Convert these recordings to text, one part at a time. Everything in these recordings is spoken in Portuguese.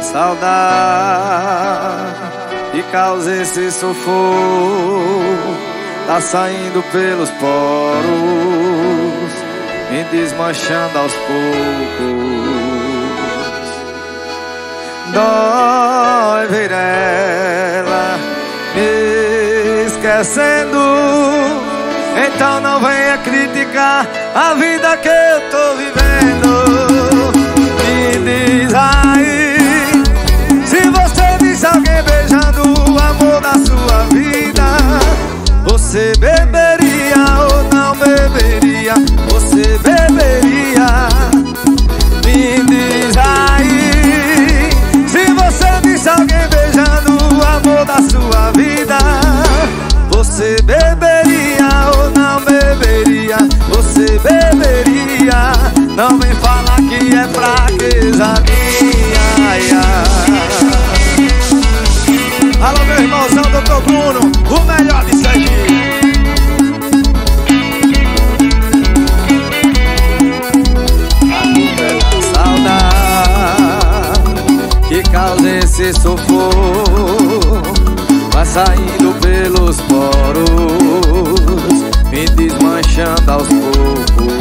saudade que causa esse sufoco, tá saindo pelos poros, me desmanchando aos poucos. Dói ver ela me esquecendo, então não venha criticar a vida que eu tô vivendo. Me diz aí, se você visse alguém beijando o amor da sua vida, você beberia ou não beberia? Você beberia? Me diz aí, se você visse alguém beijando o amor da sua vida, você beberia ou não beberia? Você beberia? Não vem falar que é fraqueza minha. Alô, meu irmãozão, Dr. Bruno, o melhor disso aqui. Que causa esse sufoco, vai saindo pelos poros, me desmanchando aos poucos.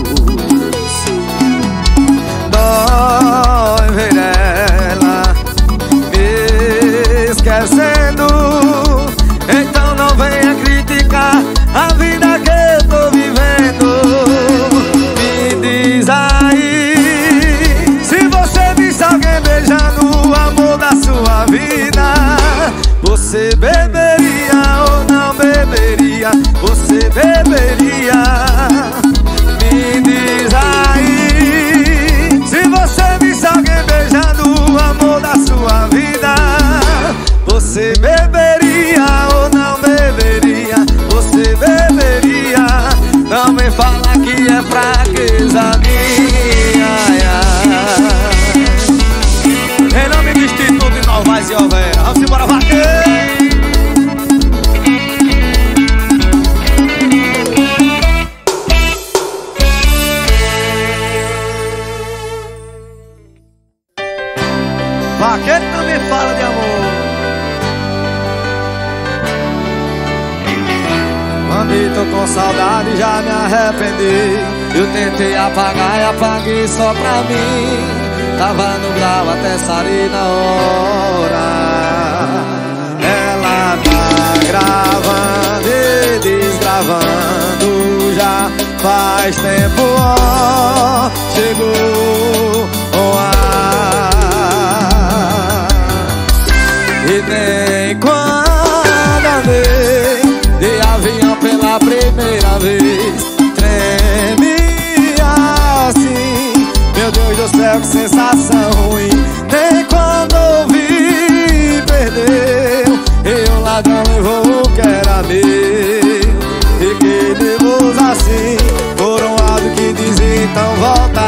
Dói ver ela me esquecendo, então não venha criticar a vida que eu tô vivendo. Me diz aí, se você visse alguém beijando o amor da sua vida, você beberia ou não beberia? Você beberia? Me diz aí, se você visse alguém beijando o amor da sua vida, você beberia ou não beberia? Você beberia? Não me fala que é fraqueza minha. Em nome do Instituto de Novais e Overa, vamos embora, vaqueiro! Vaqueiro também fala de amor. Quando tô com saudade já me arrependi. Eu tentei apagar e apaguei só pra mim. Tava no grau até sair na hora. Ela tá gravando e desgravando já faz tempo, ó, chegou o ar. E nem quando andei de avião pela primeira vez, treme assim, meu Deus do céu, que sensação ruim. Nem quando ouvi, perdeu, e o ladrão levou o que era meu. Fiquei nervoso assim, por um lado que dizia então volta.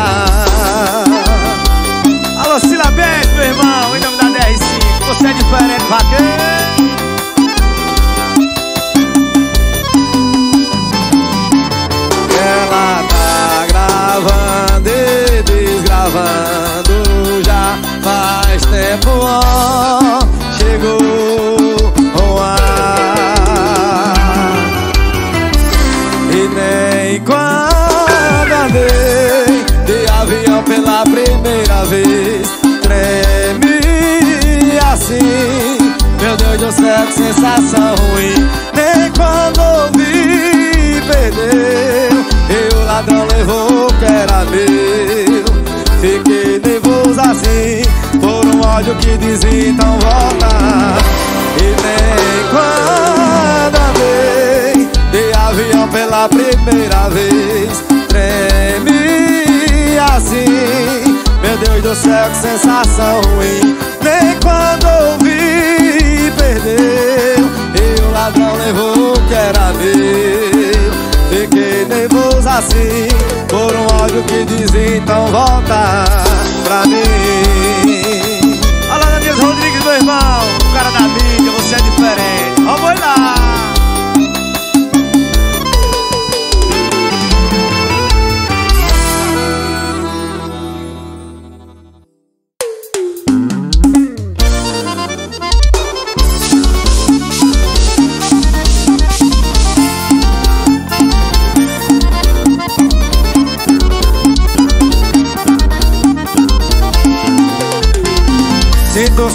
Alô, Silabete, meu irmão, em nome da DR5, você é diferente, vaqueiro. Ela tá gravando e desgravando já faz tempo, ó, chegou o ar. E nem quando andei de avião pela primeira vez, treme assim, meu Deus do céu, que sensação ruim. Nem quando ouvi, perdeu, e o ladrão levou o que era meu. Fiquei nervoso assim, por um ódio que dizia então volta. E nem quando andei de avião pela primeira vez, treme assim, meu Deus do céu, que sensação ruim. Nem quando ouvi, perdeu, e o ladrão levou o que era meu. Fiquei nervoso assim, por um ódio que dizia então volta pra mim. Olá, Daniel Rodrigues, meu irmão, o cara da mídia, você é diferente. Vamos lá!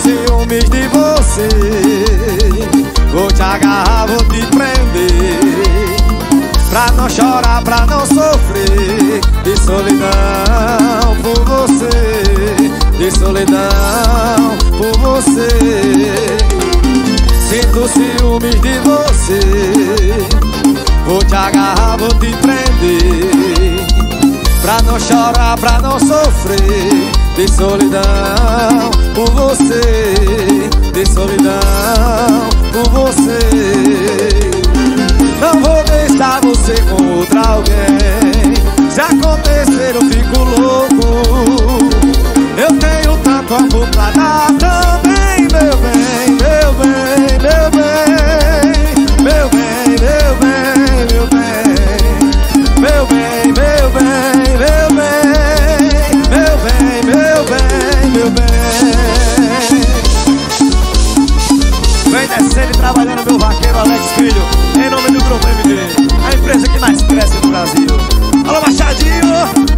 ciúmes de você. Vou te agarrar, vou te prender, pra não chorar, pra não sofrer de solidão por você, de solidão por você. Sinto ciúmes de você. Vou te agarrar, vou te prender, pra não chorar, pra não sofrer de solidão por você, de solidão por você. Não vou deixar você com outra alguém. Se acontecer eu fico louco. Eu tenho tanto amor pra dar também, meu bem, meu bem, meu bem, meu bem, meu bem, meu bem, meu bem, meu bem, meu bem, meu bem, meu bem, meu bem. Vem descendo e trabalhando meu vaqueiro Alex Filho, em nome do Grupo MD, a empresa que mais cresce no Brasil. Alô, Machadinho!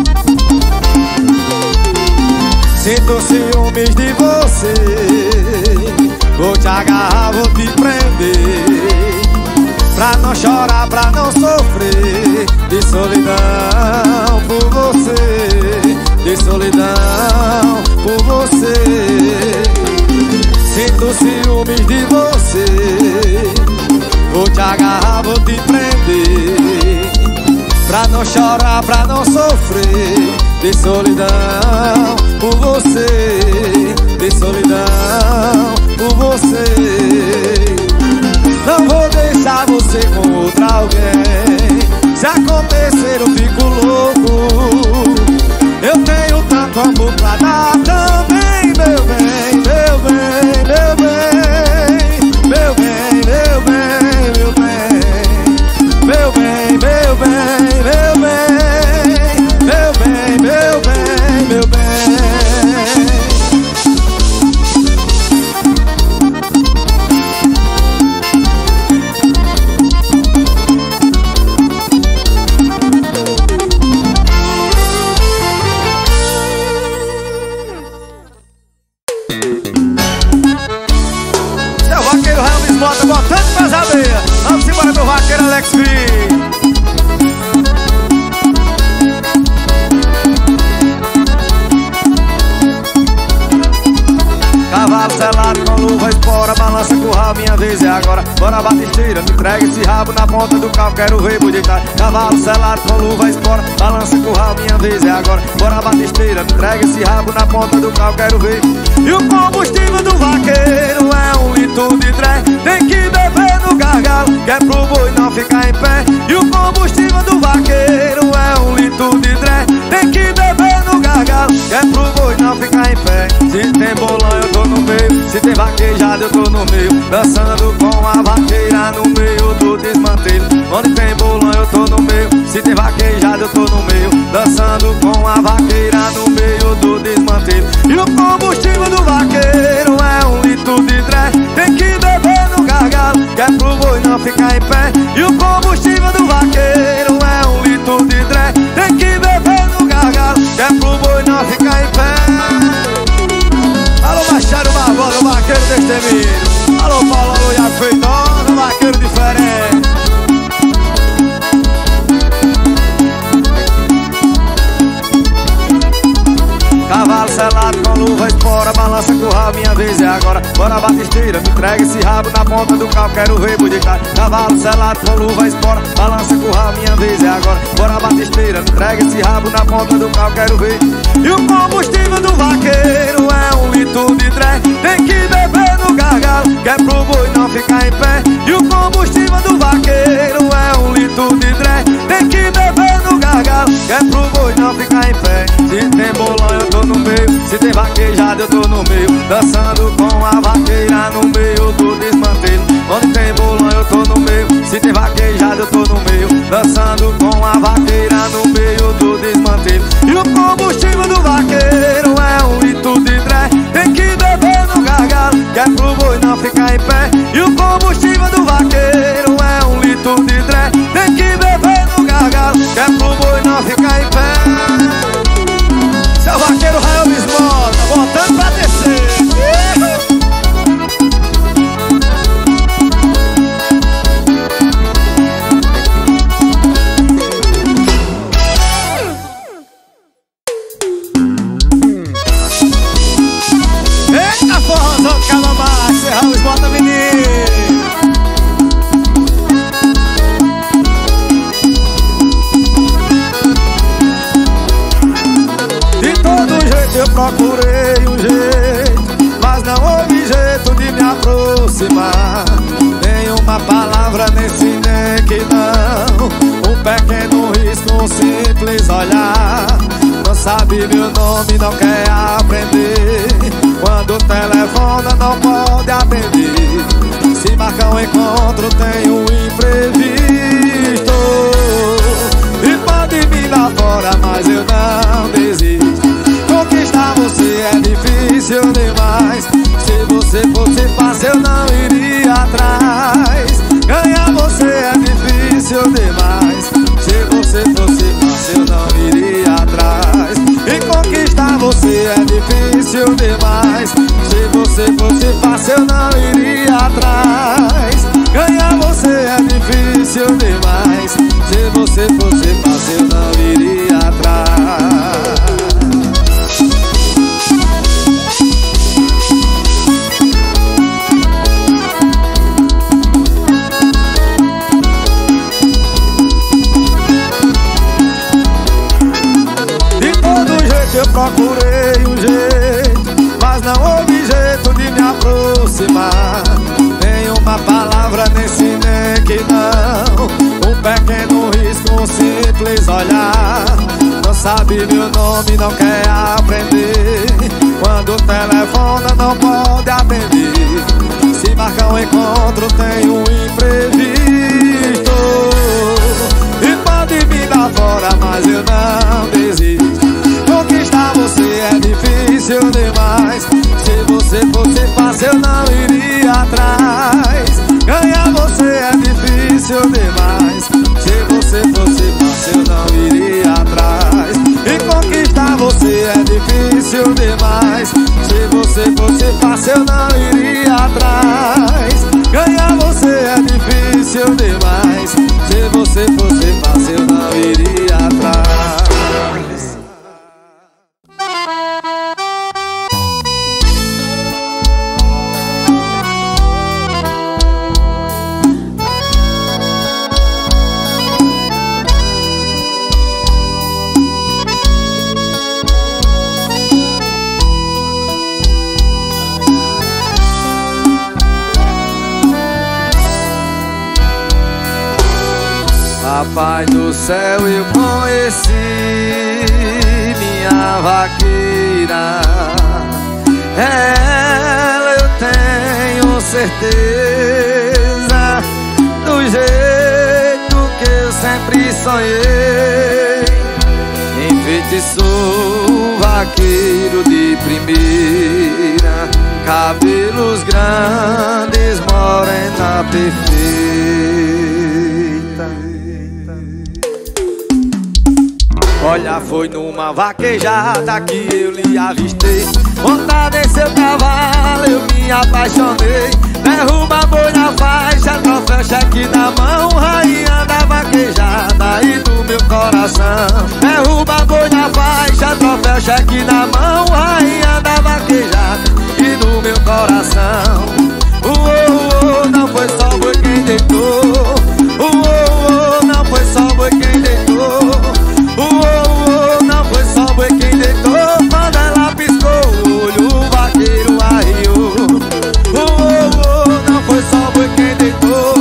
Sinto ciúmes de você. Vou te agarrar, vou te prender, pra não chorar, pra não sofrer de solidão por você, de solidão por você. Sinto ciúmes de você. Vou te agarrar, vou te prender, pra não chorar, pra não sofrer de solidão por você, de solidão por você. Não vou deixar você com outra alguém. Se acontecer eu fico louco. Eu tenho tanto amor pra dar também, meu bem, meu bem, meu bem, meu bem, meu bem, meu bem, meu bem, meu bem, meu bem, meu bem, meu bem, meu bem. Seu vaqueiro Helmes Mota botando pras abelhas. Vamos embora, meu vaqueiro Alex Filho. Cavalo selado com luva, espora, balança curral, minha vez é agora. Bora batisteira, me entrega esse rabo na ponta do carro, quero ver budicar. Cavalo selado com luva, espora, balança curral, minha vez é agora. Bora batisteira, me entrega esse rabo na ponta do carro, quero ver. E o combustível do vaqueiro é 1 litro de dré, tem que beber no gargalo, que é pro boi não ficar em pé. E o combustível do vaqueiro é 1 litro de dré, tem que beber no gargalo, que é pro boi não ficar em pé. Se tem bolão eu tô no meio, se tem vaquejada eu tô no meio, dançando com a vaqueira no meio do desmantelho. Onde tem bolão eu tô no meio, se tem vaquejada eu tô no meio, dançando com a vaqueira no meio do desmantelho. E o combustível do vaqueiro é 1 litro de dré, tem que beber no gargalo, que é pro boi não ficar em pé. E o combustível do vaqueiro é 1 litro de dré, tem que beber no gargalo, que é pro boi não ficar em pé. Alô, Machado Barbosa, vaqueiro destemido. Alô, Paulo, alô, Iago Feitosa, vaqueiro diferente. Cavalo selado com luva, espora, balança curral, minha vez é agora. Bora batisteira, me entrega esse rabo na ponta do carro, quero ver budicar. Cavalo selado com luva, espora, balança curral, minha vez é agora. Bora batisteira, me entrega esse rabo na ponta do carro, quero ver. E o combustível do vaqueiro é 1 litro de dré, tem que beber no gargalo, que é pro boi não ficar em pé. E o combustível do vaqueiro é 1 litro de dré, tem que beber no gargalo, que é pro boi não ficar em pé. Se tem bolão eu tô no meio, se tem vaquejada eu tô no meio, dançando com a vaqueira no meio do desmantelho. Onde tem bolão eu tô no meio, se tem vaquejada eu tô no meio, dançando com a vaqueira no meio do desmantelho. E o combustível do vaqueiro é 1 litro de dré, tem que beber no gargalo, que é pro boi não ficar em pé. E o combustível do vaqueiro é 1 litro de dré, tem que beber no gargalo, que é pro boi não ficar em pé. Seu vaqueiro Helmes Mota, botando pra descer. me aproximar. Nenhuma palavra nem sim nem que não. Um pequeno risco, um simples olhar. Não sabe meu nome, não quer aprender. Quando telefona não pode atender. Se marcar um encontro tem um imprevisto. E pode vir lá fora, mas eu não desisto. Conquistar você é difícil demais. Se você fosse fácil eu não iria atrás. Ganhar você é difícil demais. Se você fosse fácil eu não iria atrás. E conquistar você é difícil demais. Se você fosse fácil eu não iria atrás. Ganhar você é difícil demais. Se você fosse fácil eu não iria atrás. Eu procurei um jeito, mas não houve jeito de me aproximar. Nenhuma palavra nem sim nem que não. Um pequeno risco, um simples olhar. Não sabe meu nome, não quer aprender. Quando telefona não pode atender. Se marcar um encontro tem um imprevisto. E pode vir lá fora, mas eu não desisto. Conquistar você é difícil demais. Se você fosse fácil eu não iria atrás. Ganhar você é difícil demais. Se você fosse fácil eu não iria atrás. E conquistar você é difícil demais. Se você fosse fácil eu não iria atrás. Ganhar você é difícil demais. Se você fosse fácil eu não iria atrás. Papai do céu, eu conheci minha vaqueira. Ela eu tenho certeza, do jeito que eu sempre sonhei. Enfeitiçou vaqueiro de primeira, cabelos grandes, morena perfeita. Olha, foi numa vaquejada que eu lhe avistei. Montada em seu cavalo eu me apaixonei. Derruba boi na faixa, troféu, cheque na mão, rainha da vaquejada e do meu coração. Derruba boi na faixa, troféu, cheque na mão, rainha da vaquejada e do meu coração. Não foi só boi quem deitou. Não foi só boi quem deitou. Não foi só boi quem deitou. Quando ela piscou o olho, o vaqueiro arriou. Não foi só boi quem deitou.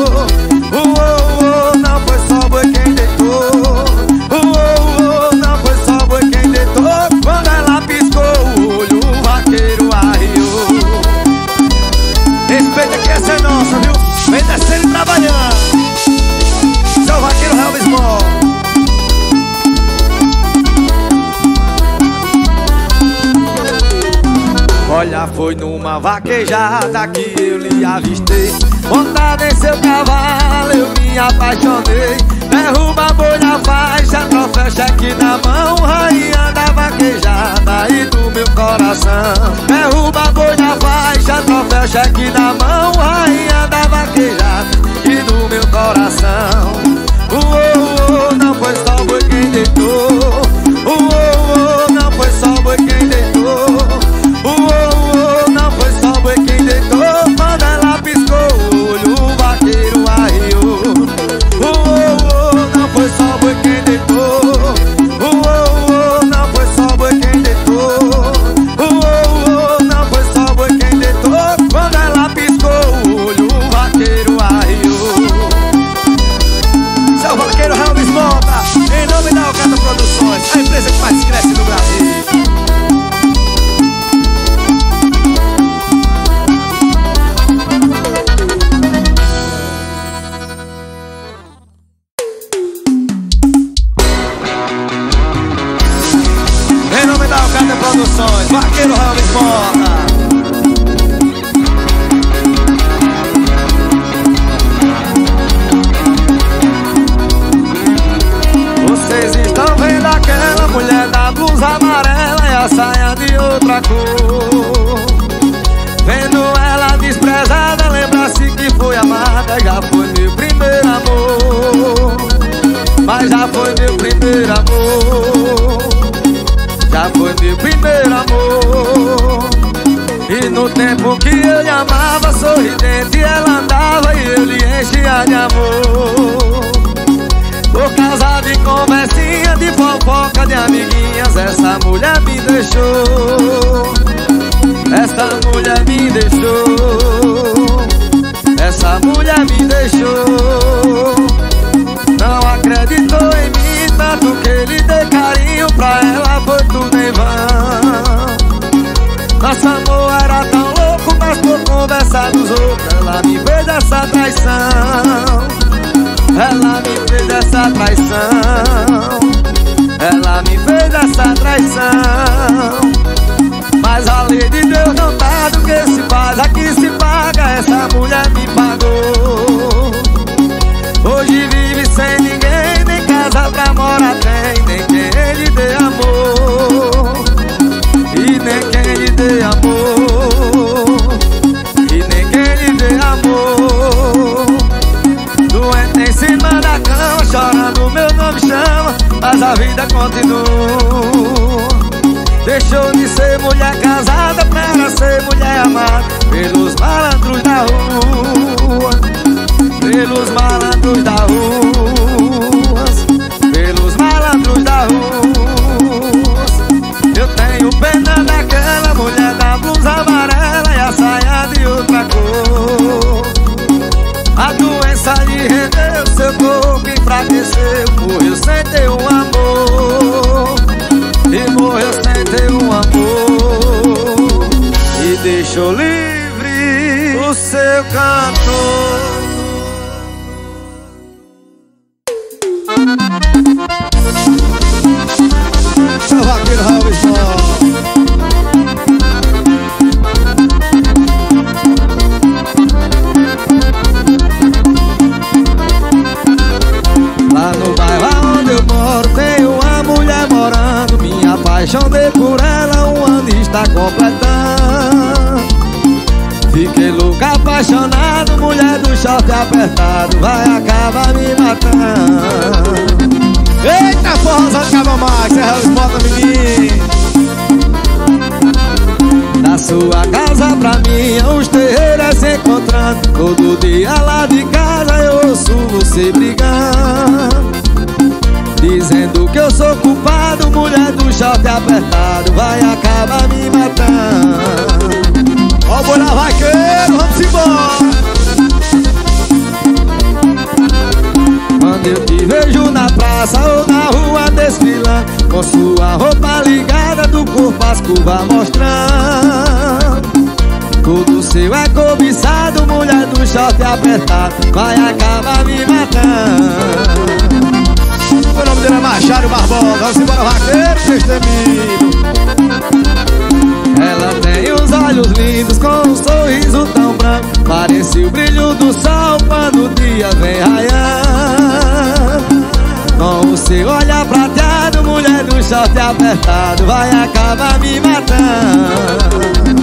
Não foi só boi quem deitou. Não foi só boi quem deitou. Quando ela piscou o olho, o vaqueiro arriou. Respeita que essa é nossa, viu? Vem descendo e trabalhando. Seu vaqueiro Helvis Mó. Olha, foi numa vaquejada que eu lhe avistei. Montada em seu cavalo eu me apaixonei. Derruba boi na faixa, troféu, cheque na mão, rainha da vaquejada e do meu coração. Derruba boi na faixa, troféu, cheque na mão, rainha da vaquejada e do meu coração. Não foi só boi quem deitou. Não foi só boi quem deitou. Não foi só boi quem deitou. Quando ela piscou o olho, o vaqueiro arriou. Não foi só boi quem deitou. Não foi só boi quem deitou. Não foi só boi quem deitou. Quando ela piscou mas já foi meu primeiro amor. Mas já foi meu primeiro amor. Já foi meu primeiro amor. E no tempo que eu lhe amava, sorridente ela andava e eu lhe enchia de amor. Por causa de conversinha, de fofoca, de amiguinhas, essa mulher me deixou. Essa mulher me deixou. Essa mulher me deixou. Não acreditou em mim, tanto que lhe dei carinho, pra ela foi tudo em vão. Nosso amor era tão louco, mas por conversar dos outros ela me fez essa traição. Ela me fez essa traição. Ela me fez essa traição. Mas a lei de Deus não tá do que se faz, aqui se paga, essa mulher me pagou. Hoje vive sem ninguém, nem casa pra morar tem, nem quem lhe dê amor. E nem quem lhe dê amor. E nem quem lhe dê amor. Doente em cima da cama, chorando meu nome chama, mas a vida continua. Deixou de ser mulher casada pra ser mulher amada pelos malandros da rua. Pelos malandros da rua. Pelos malandros da rua. Eu tenho pena daquela mulher da blusa amarela e a saia de outra cor. A doença lhe rendeu, seu corpo enfraqueceu, morreu sem ter um amor. E morreu sem ter um amor. E deixou livre o seu cantor. Seu vaqueiro Raul Small. Lá no bairro onde eu moro tem uma mulher morando. Minha apaixonei por ela, um ano está completando. Fiquei louco, apaixonado, mulher do short apertado, vai acabar me matando. Eita, forrozão de Cabo Max, é Raul Small, menino. Da sua casa pra minha, os terreiros se encontrando. Todo dia lá de casa eu ouço você brigando, dizendo que eu sou culpado, mulher do short apertado, vai acabar me matando. Ó o boi na vaqueiro, vamos embora. Quando eu te vejo na praça ou na rua desfilando, com sua roupa ligada, do corpo as curvas mostrando. Tudo seu é cobiçado, mulher do short apertado, vai acabar me matando. O nome dele é Machado Barbosa, vamos embora vaqueiro, destemido. Ela tem os olhos lindos com um sorriso tão branco, parece o brilho do sol quando o dia vem raiando. Com o seu olhar prateado, mulher do short apertado, vai acabar me matando.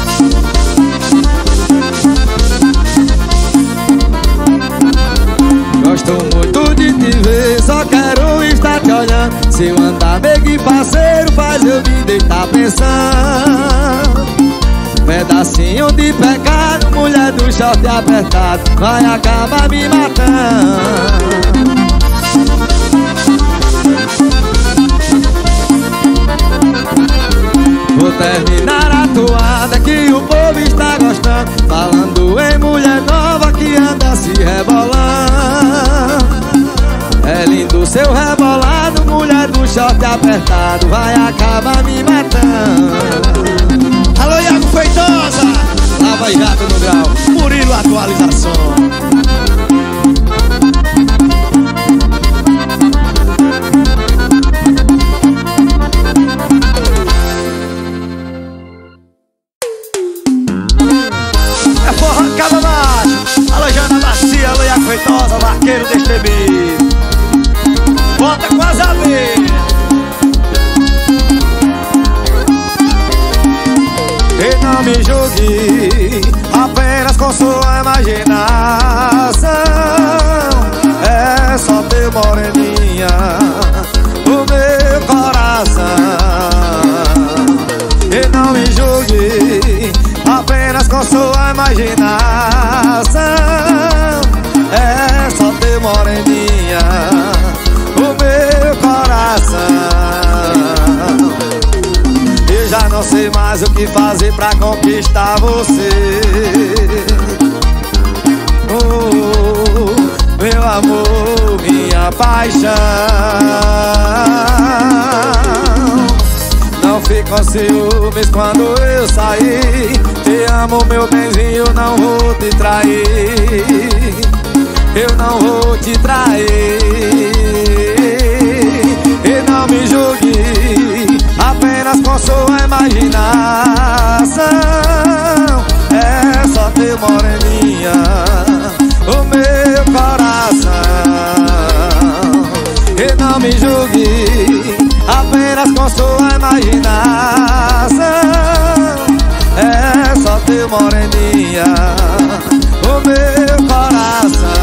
Gosto muito de te ver, só quero estar te olhando. Seu andar meio e parceiro faz eu me deitar pensando. Pedacinho de pecado, mulher do short apertado, vai acabar me matando. Vou terminar a toada que o povo está gostando, falando em mulher nova que anda se rebolando. É lindo seu rebolado, mulher do short apertado, vai acabar me matando. Alô, Iago Feitosa, Lava Jato no grau, Murilo Atualização. É forró de Cabo Macho. Alô, Jana Macia, alô, Iago Feitosa, vaqueiro destemido. Bota com as abelhas. E não me julgue apenas com sua imaginação. imaginação. É só ter moreninha o meu coração. Eu já não sei mais o que fazer pra conquistar você. Oh, meu amor, minha paixão. Não fique com ciúmes quando eu sair. Te amo, meu benzinho, não vou te trair. Eu não vou te trair. E não me julgue apenas com sua imaginação. É só ter moreninha o meu coração. E não me julgue apenas com sua imaginação. É só ter moreninha o meu coração.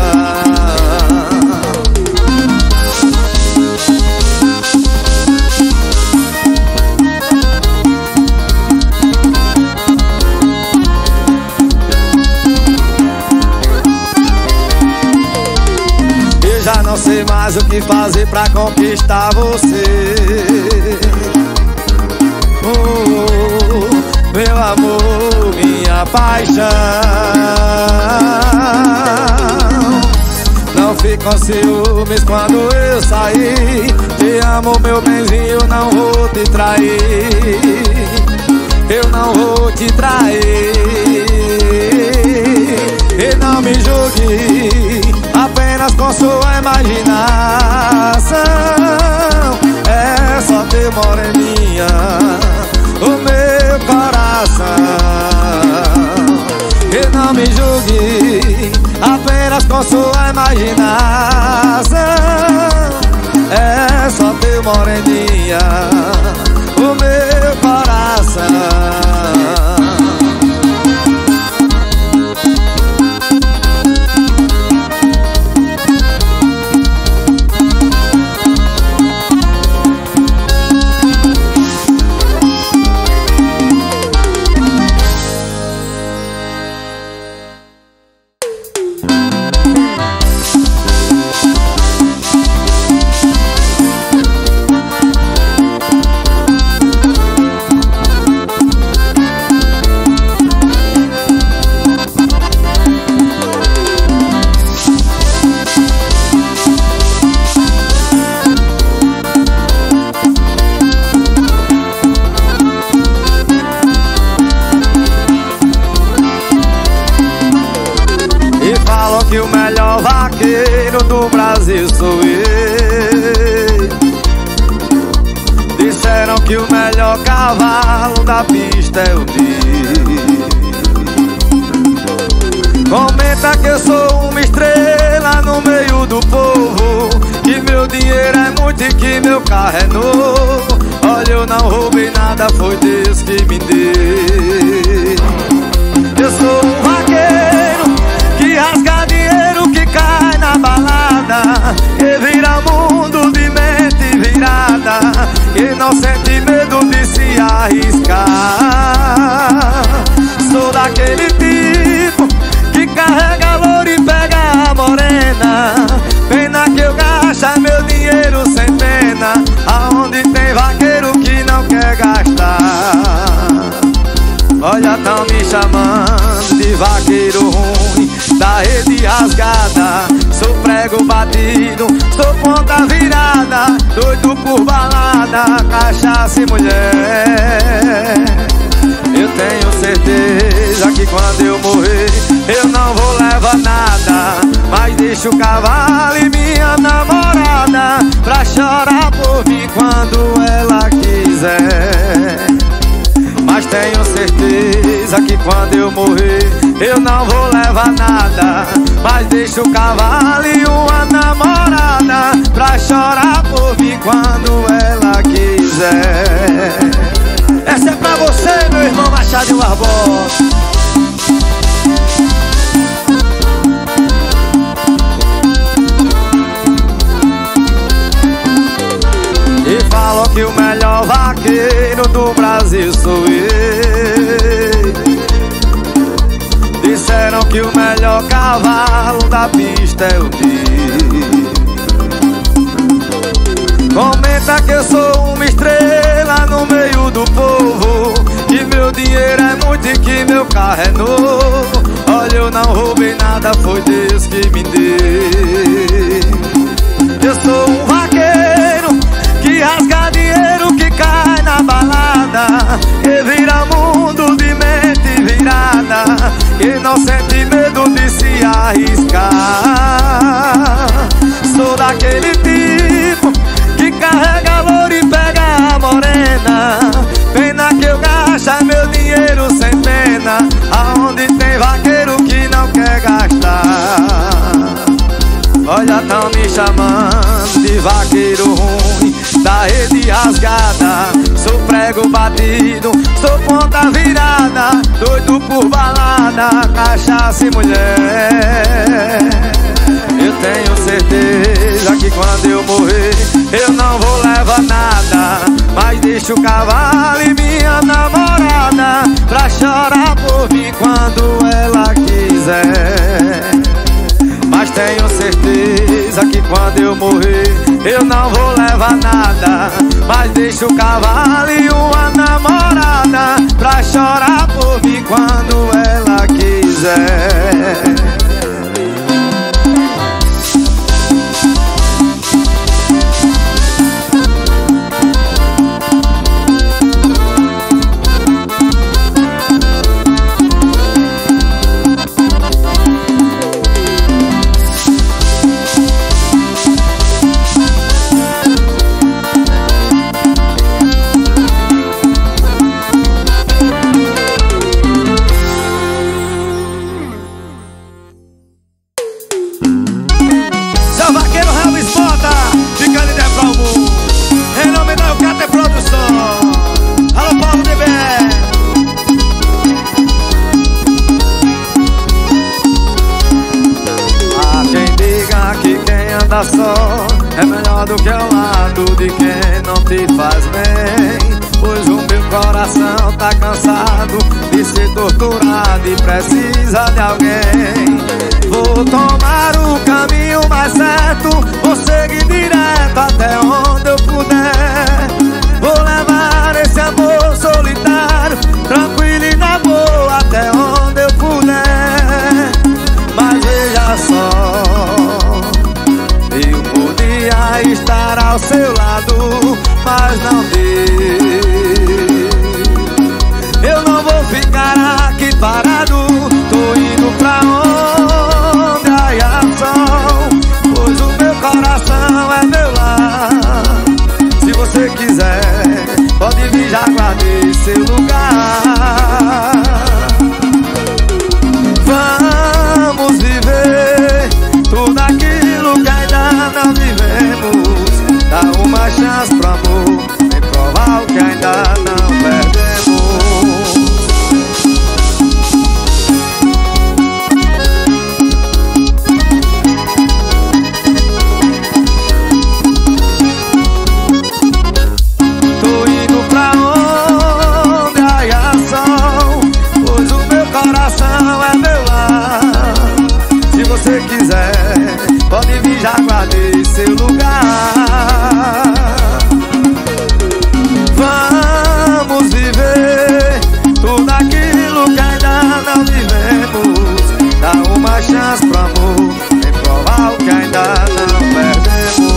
Eu já não sei mais o que fazer pra conquistar você. Oh, meu amor, minha paixão. Não fique com ciúmes quando eu sair. Te amo, meu benzinho, não vou te trair. Eu não vou te trair. E não me julgue apenas com sua imaginação. É só ter moreninha o meu coração. E não me julgue apenas com sua imaginação. É só ter moreninha o meu coração. Que o melhor vaqueiro do Brasil sou eu. Disseram que o melhor cavalo da pista é o meu. Comenta que eu sou uma estrela no meio do povo, que meu dinheiro é muito e que meu carro é novo. Olha, eu não roubei nada, foi Deus que me deu. Eu sou um vaqueiro que rasga dinheiro, que cai na balada, que vira mundo de mente virada, que não sente medo de se arriscar. Sou daquele tipo que carrega louro e pega a morena. Pena que eu gasto meu dinheiro sem pena, aonde tem vaqueiro que não quer gastar. Olha, tão me chamando de vaqueiro ruim, da rede rasgada. Sou prego batido, sou ponta virada, doido por balada, cachaça e mulher. Eu tenho certeza que quando eu morrer eu não vou levar nada, mas deixo o cavalo e minha namorada pra chorar por mim quando ela quiser. Mas tenho certeza que quando eu morrer eu não vou levar nada, mas deixo o cavalo e uma namorada pra chorar por mim quando ela quiser. Essa é pra você, meu irmão Machado Barbosa. E falam que o melhor vaqueiro do Brasil sou eu. Disseram Dizem que o melhor cavalo da pista é o meu. Comenta que eu sou uma estrela no meio do povo, que meu dinheiro é muito e que meu carro é novo. Olha, eu não roubei nada, foi Deus que me deu. Eu sou um vaqueiro que rasga dinheiro, que cai na balada, que vira mundo de mente virada, que não sente medo de se arriscar. Sou daquele tipo que carrega louro e pega a morena. Pena que eu gasto meu dinheiro sem pena, aonde tem vaqueiro que não quer gastar. Olha, tão me chamando de vaqueiro ruim, da rede rasgada. Sou prego batido, sou ponta virada, doido por balada, cachaça e mulher. Eu tenho certeza que quando eu morrer eu não vou levar nada, mas deixo o cavalo e minha namorada pra chorar por mim quando ela quiser. Mas tenho certeza que quando eu morrer eu não vou levar nada, mas deixo o cavalo e uma namorada pra chorar por mim quando ela quiser. Só é melhor do que ao lado de quem não te faz bem, pois o meu coração tá cansado de ser torturado e precisa de alguém. Vou tomar o caminho mais certo, vou seguir direto até onde eu puder. Vou levar esse amor solitário, tranquilo e na boa, até onde eu puder. Mas veja só, eu podia estar ao seu lado, mas não deu. Eu não vou ficar aqui parado, tô indo pra onde há sol, pois o meu coração é meu lar. Se você quiser, pode vir, já guardei seu lugar. Vamos viver tudo aquilo que ainda não vivemos. Dá uma chance pro amor, vem provar o que ainda não perdemos. Tô indo pra onde há sol, pois o meu coração é meu lar. Se você quiser, pode vir, já guardei seu lugar. Vamos viver tudo aquilo que ainda não vivemos. Dá uma chance pro amor, vem provar o que ainda não perdemos.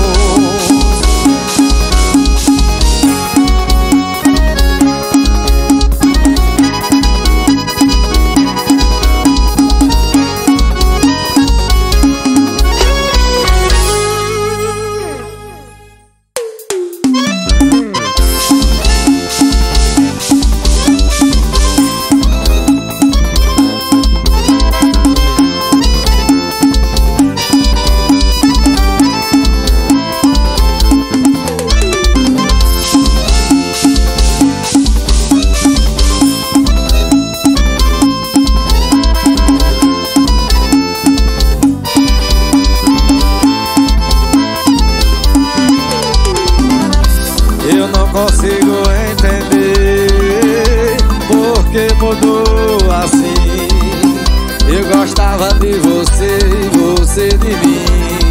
gostava de você e você de mim.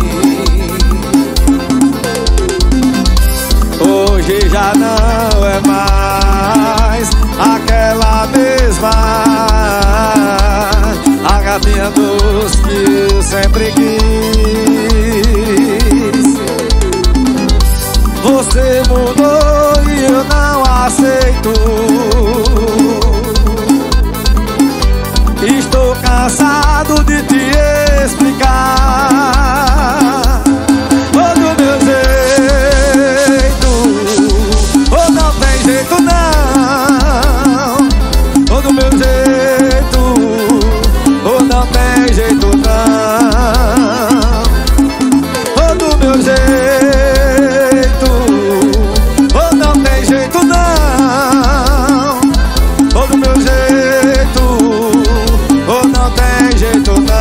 Hoje já não é mais aquela mesma a gatinha doce que eu sempre quis. Você mudou e eu não aceito. Estou cansado de te explicar todo meu jeito. Oh, não tem jeito não. Todo meu jeito. Oh, não tem jeito não. Todo meu jeito. Oh, não tem jeito não. Todo meu jeito. Oh, não tem jeito não.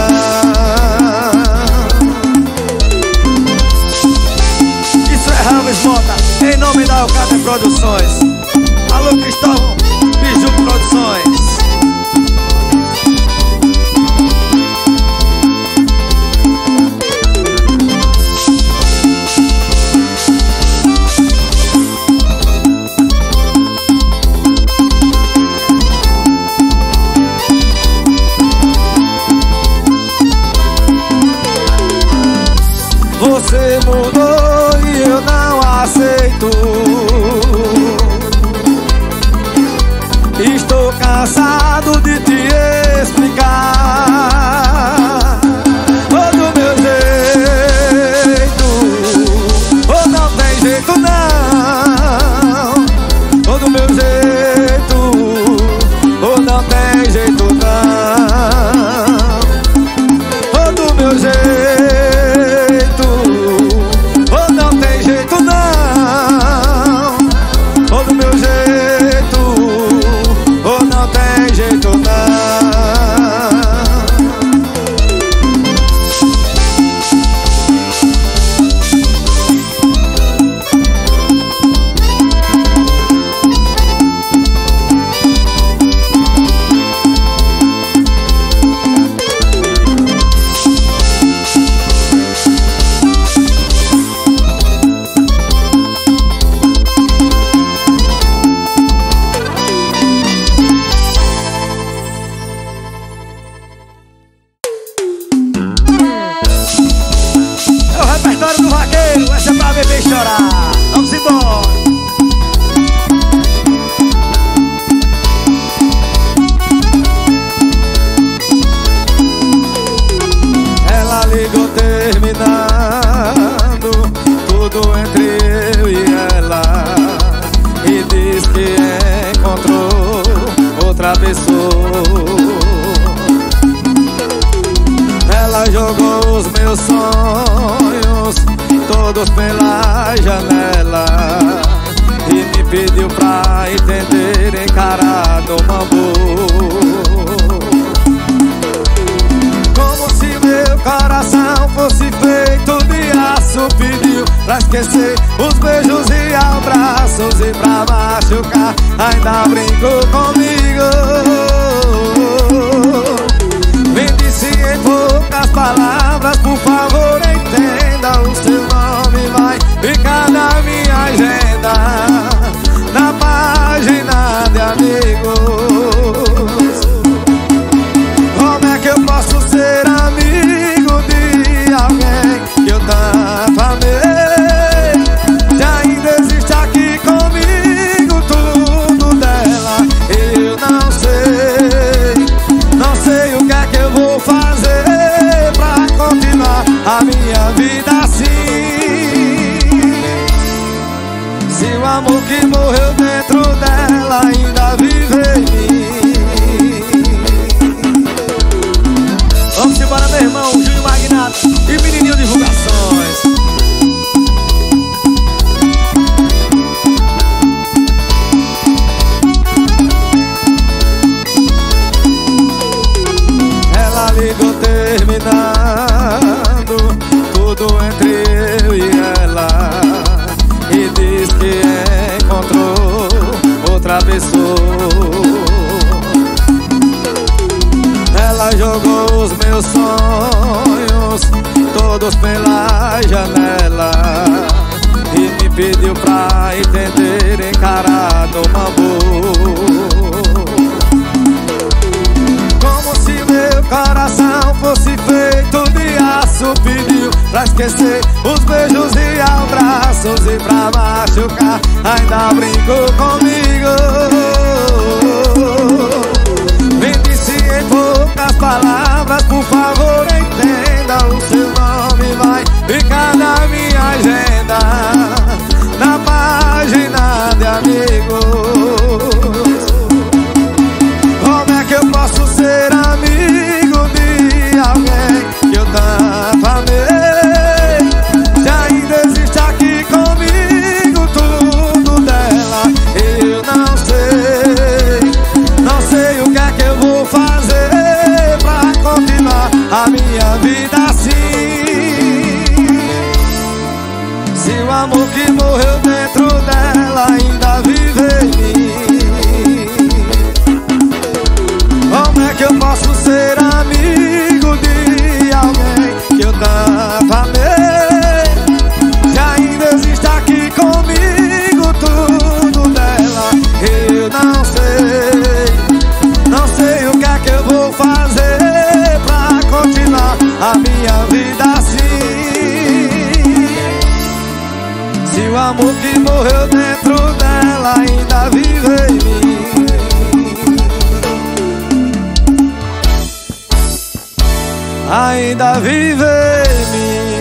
Isso é Ramos Mota, em nome da Alcata Produções. Alô, Cristóvão, Biju Produções. Você mudou e eu não aceito. Estou cansado de te explicar todo meu jeito. Oh, não tem jeito não. Todo meu jeito. Oh, não tem jeito não. Todo meu jeito. Essa é pra beber e chorar. Vamos embora. Ela ligou terminando tudo entre eu e ela e diz que encontrou outra pessoa. Ela jogou os meus sonhos todos pela janela e me pediu pra entender, encarar no bambu. Como se meu coração fosse feito de aço, pediu pra esquecer os beijos e abraços e pra machucar ainda brincou comigo. Me disse em poucas palavras, por favor entenda, o seu nome vai ficar na minha agenda, na página de amigos. Como é que eu posso ser amigo de alguém que eu tanto amei, se ainda existe aqui comigo tudo dela? Eu não sei o que é que eu vou fazer pra continuar a minha vida assim. Se o amor que morreu dentro dela ainda vive em mim. Vamos embora, meu irmão, Júnior Magnata e Menininho Divulgações. Ela ligou terminando tudo entre eu e ela e diz que encontrou outra pessoa. Ela ela jogou os meus sonhos todos pela janela e me pediu pra entender, encarar no amor. Como se meu coração fosse feito de aço, pediu pra esquecer os beijos e abraços, e pra machucar ainda brincou comigo. Me disse em poucas palavras, por favor entenda, o seu nome vai ficar na minha agenda, na página de amigos. Como é que eu posso ser amigo de alguém que eu tanto amei? Se ainda existe aqui comigo tudo dela, eu não sei o que é que eu vou fazer pra continuar a minha vida assim. Se o amor que morreu dentro dela ainda vive em mim, como é que eu posso ser amigo de alguém que eu tanto amei? Se ainda existe aqui comigo tudo dela, eu não sei o que é que eu vou fazer pra continuar a minha vida assim. Se o amor que morreu dentro dela ainda vive em mim, ainda vive em mim.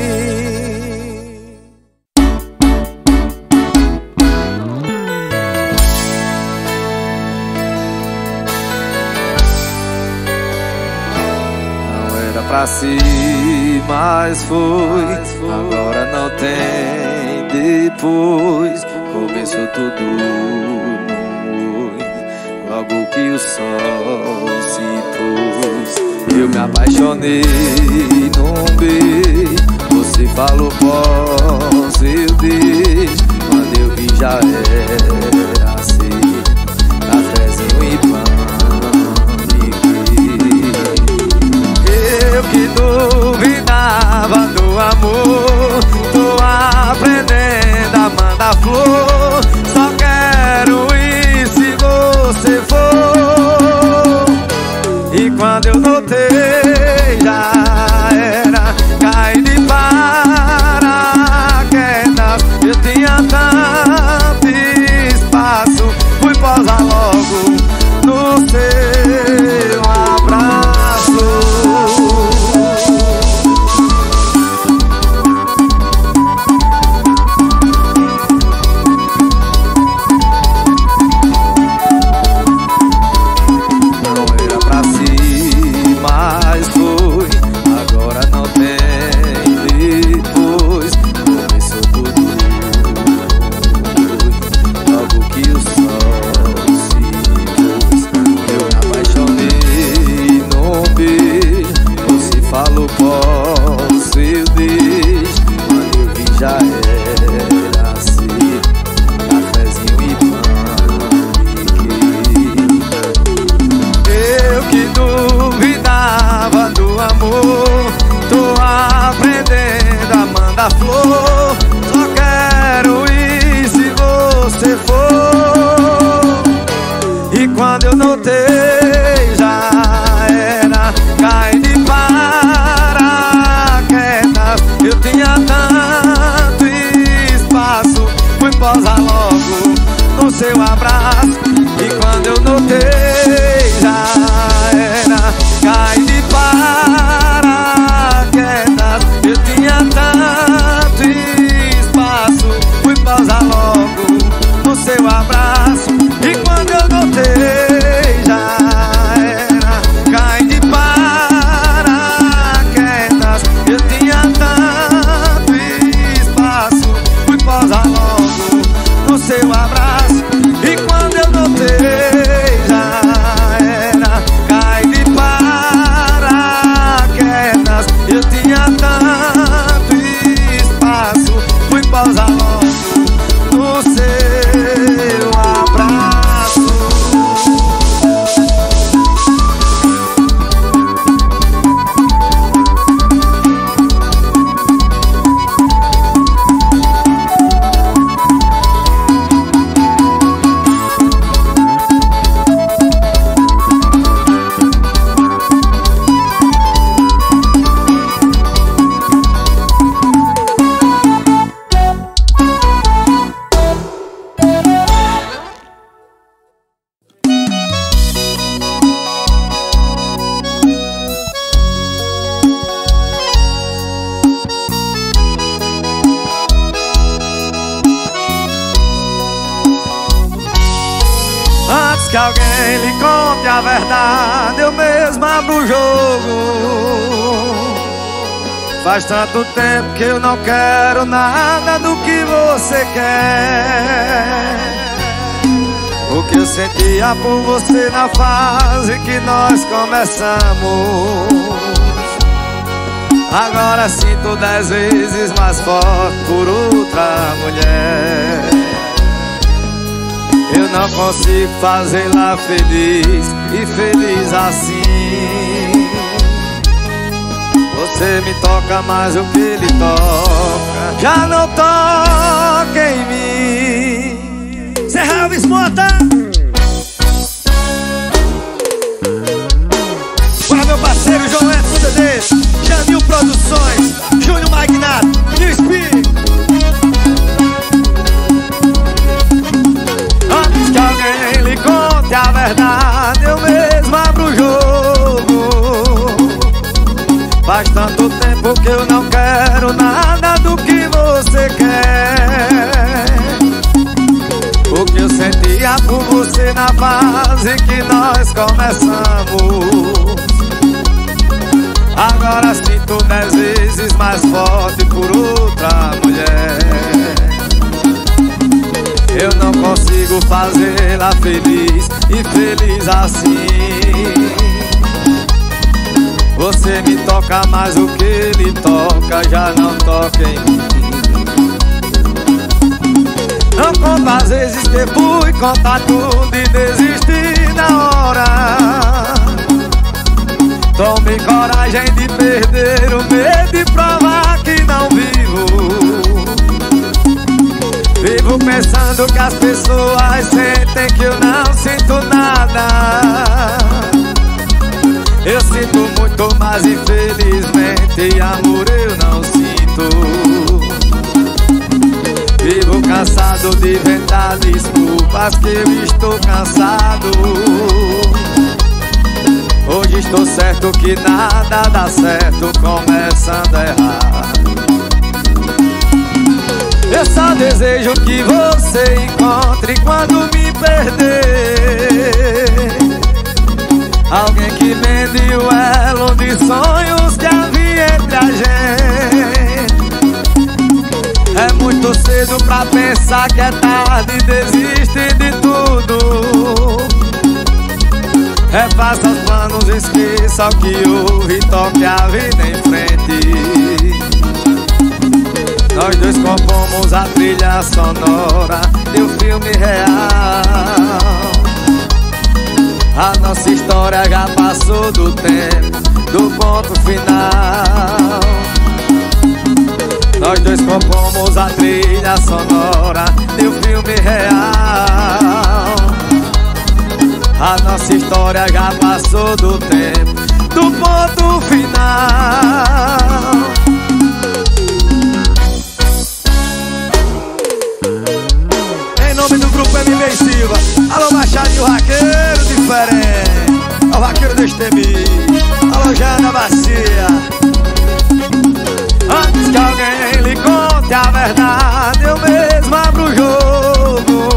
Não era pra si, mas foi. Agora não tem depois. Começou tudo num oi, logo que o sol se pôs. Eu me apaixonei num beijo, você falou posso, eu dei. Quando eu vi já era assim, cafezinho e pão. Eu que duvidava do amor, tô aprendendo a mandar flor. Só quero ir se você for. E quando eu notei já era cair de paraquedas. Eu tinha tanto espaço, fui posar logo no seu abraço. Flor, só quero ir se você for. E quando eu notei já era cair de paraquedas. Eu tinha tanto espaço, fui posar logo no seu abraço. E quando eu notei já era cair de paraquedas. Eu tinha tanto alguém lhe conte a verdade, eu mesmo abro o jogo. Faz tanto tempo que eu não quero nada do que você quer. O que eu sentia por você na fase que nós começamos, agora sinto 10 vezes mais forte por outra mulher. Eu não consigo fazê-la feliz e feliz assim. Você me toca mais do que ele toca, já não toca em mim. Zé Elvis Mota. Para meu parceiro João Edson Dedê, Jamil Produções, Júnior Magnato, New Speed. Antes que alguém lhe conte a verdade, eu mesmo abro o jogo. Faz tanto tempo que eu não quero nada do que você quer. O que eu sentia por você na fase que nós começamos, agora sinto 10 vezes mais forte por outra mulher. Eu não consigo fazê-la feliz e feliz assim. Você me toca mais do que ele toca, já não toca em mim. Não conta as vezes que fui contar tudo e desisti na hora. Tome coragem de perder o medo e provar que não vivo. Vivo pensando que as pessoas sentem que eu não sinto nada. Eu sinto muito, mas infelizmente amor eu não sinto. Vivo cansado de inventar desculpas que eu estou cansado. Hoje estou certo que nada dá certo começando a errar. Eu só desejo que você encontre quando me perder alguém que mende o elo de sonhos que havia entre a gente. É muito cedo pra pensar que é tarde e desiste de tudo. Refaça os planos, esqueça o que houve e toque a vida em frente. Nós dois compomos a trilha sonora de um filme real. A nossa história já passou do tempo, do ponto final. Nós dois compomos a trilha sonora de um filme real. A nossa história já passou do tempo, do ponto final. Em nome do grupo MB Silva, alô Machado e o Raqueiro diferente, o Raqueiro destemido, alô Jana Bacia. Antes que alguém lhe conte a verdade, eu mesmo abro o jogo.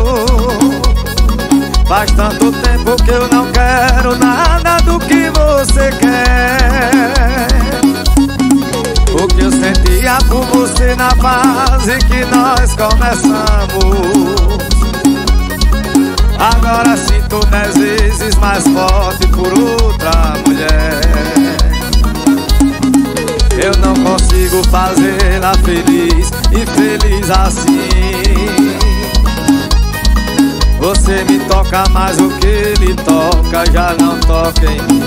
Faz tanto tempo que eu não quero nada do que você quer. O que eu sentia por você na fase que nós começamos, agora sinto 10 vezes mais forte por outra mulher. Eu não consigo fazê-la feliz e feliz assim. Você me toca mais do que ele toca, já não toca em mim.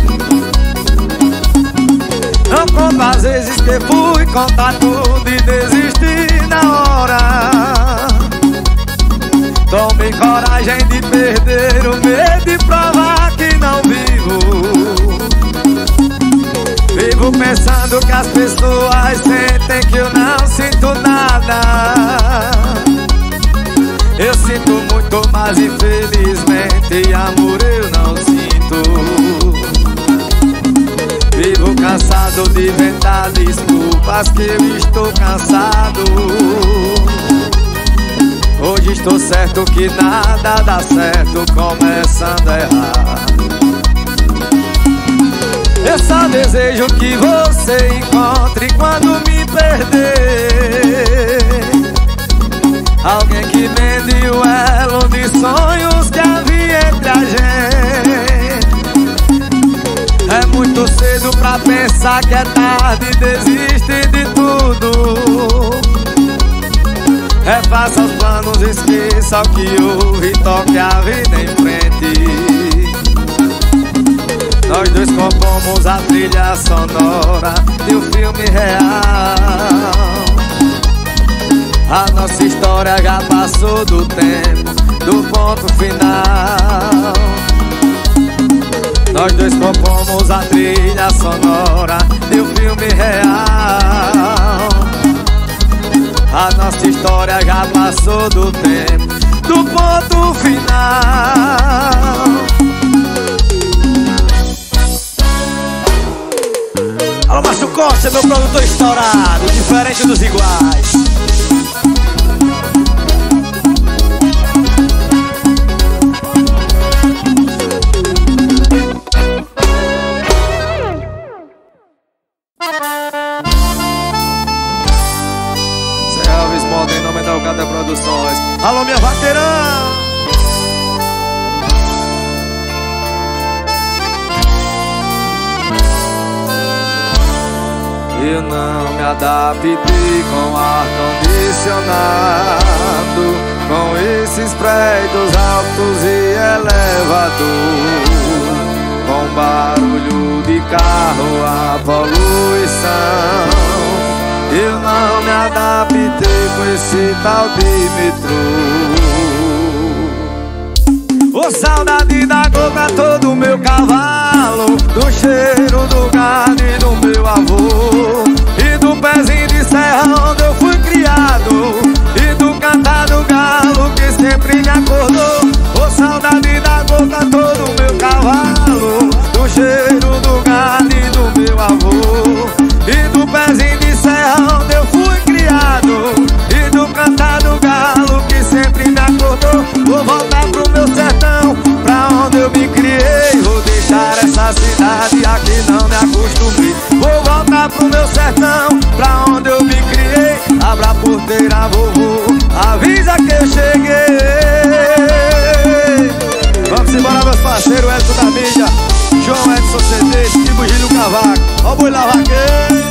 Não conta as vezes que fui contar tudo e desisti na hora. Tome coragem de perder o medo e provar que não vivo. Vivo pensando que as pessoas sentem que eu não sinto nada. Eu sinto muito, mas infelizmente amor eu não sinto. Vivo cansado de inventar desculpas que eu estou cansado. Hoje estou certo que nada dá certo começando a errar. Eu só desejo que você encontre quando me perder alguém que mende o elo de sonhos que havia entre a gente. É muito cedo pra pensar que é tarde, desiste de tudo. Refaça os planos, esqueça o que houve e toque a vida em frente. Nós dois compomos a trilha sonora de um filme real. A nossa história já passou do tempo, do ponto final. Nós dois compomos a trilha sonora de um filme real. A nossa história já passou do tempo, do ponto final. Alô, Márcio Costa, meu produtor estourado, diferente dos iguais. Em nome da Alcada Produções. Alô, minha vaqueirão. Eu não me adaptei com ar-condicionado, com esses prédios altos e elevador, com barulho de carro, a poluição. Eu não me adaptei com esse tal de metrô. Ô, saudade da gota todo meu cavalo, do cheiro do gado e do meu avô, e do pezinho de serra onde eu fui criado, e do cantar do galo que sempre me acordou. Ô, saudade da gota todo meu cavalo, do cheiro do gado e do meu avô, e do pezinho de serra onde eu fui criado, e do cantar do galo que sempre me acordou. Vou voltar pro meu sertão, pra onde eu me criei. Vou deixar essa cidade, aqui não me acostumei. Vou voltar pro meu sertão, pra onde eu me criei. Abra a porteira, vovô, avisa que eu cheguei. Vamos embora, meus parceiros, Edson da mídia, João Edson CD, Tipo Gílio Cavaco. Ó o boi lá, vaqueiro.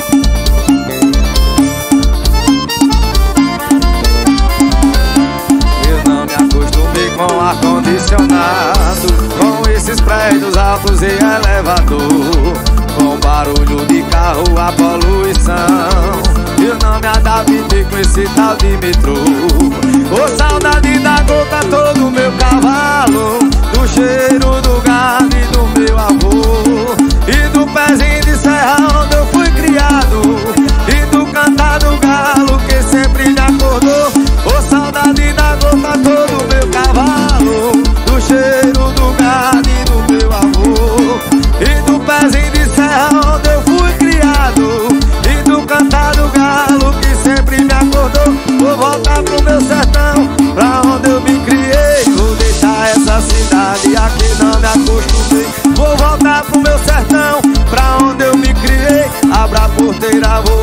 Com ar-condicionado, com esses prédios altos e elevador, com barulho de carro, a poluição. Eu não me adaptei com esse tal de metrô. Ô, saudade da gota todo meu cavalo, do cheiro do gado e do meu avô, e do pezinho de serra onde eu fui criado, e do cantar do galo que sempre me acordou. Ô, saudade da gota todo meu cavalo, do cheiro do gado e do meu avô, e do pezinho de serra onde eu fui criado, e do cantar do galo que sempre me acordou. Vou voltar pro meu sertão, pra onde eu me criei. Vou deixar essa cidade, aqui não me acostumei. Vou voltar pro meu sertão, pra onde eu me criei. Abra a porteira, vou